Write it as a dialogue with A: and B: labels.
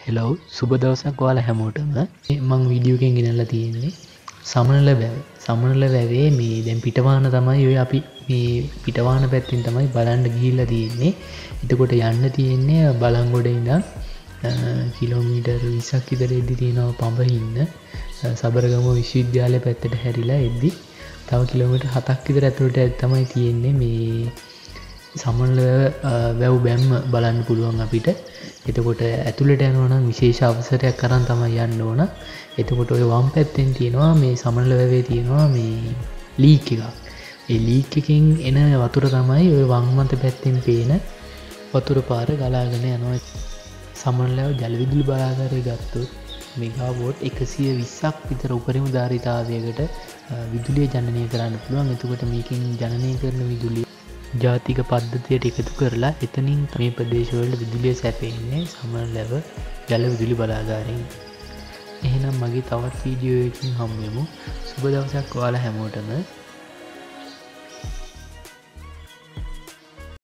A: Hello සුබ දවසක් ඔයාලා හැමෝටම. මම වීඩියෝ එකෙන් ගෙනල්ලා තියෙන්නේ සමනල වැව. සමනල වැවේ මේ දැන් පිටවාහන තමයි ඔය අපි මේ පිටවාහන පැත්තෙන් තමයි බලන්න ගිහිල්ලා තියෙන්නේ. එතකොට යන්න තියෙන්නේ බලංගොඩ ඉඳන් කිලෝමීටර් 20ක් විතර එද්දි තියෙනවා පඹහින්න සබරගම විශ්වවිද්‍යාලය පැත්තට හැරිලා එද්දි තව කිලෝමීටර් 7ක් විතර ඇතුළට තමයි තියෙන්නේ මේ සමනල වැව් බැම්ම බලන්න පුළුවන් අපිට. එතකොට ඇතුළට යනවා නම් විශේෂ අවසරයක් අරන් තමයි යන්න ඕන. එතකොට ඔය වම් පැත්තෙන් තියෙනවා මේ සමනල වැවේ තියෙනවා මේ ලීක් එකක්. ඒ ලීක් එකෙන් එන වතුර තමයි ඔය වම් මත පැත්තෙන් පේන වතුර පාර ගලාගෙන යනවා. සමනල වැව ජල විදුලි බලාගාරය ගත්තොත් මෙගාවෝට් 120ක් විතර උපරිම ධාරිතාවයකට විදුලිය ජනනය කරන්න පුළුවන්. එතකොට මේකෙන් ජනනය කරන විදුලිය ජාතික පද්ධතියට එකතු කරලා එතනින් මේ ප්‍රදේශවලට විදුලිය සැපෙන්නේ සමනලව ජල විදුලි බලාගාරයෙන්. එහෙනම් මගේ තවත් වීඩියෝ එකකින් හම්බෙමු. සුබ දවසක් ඔයාලා හැමෝටම.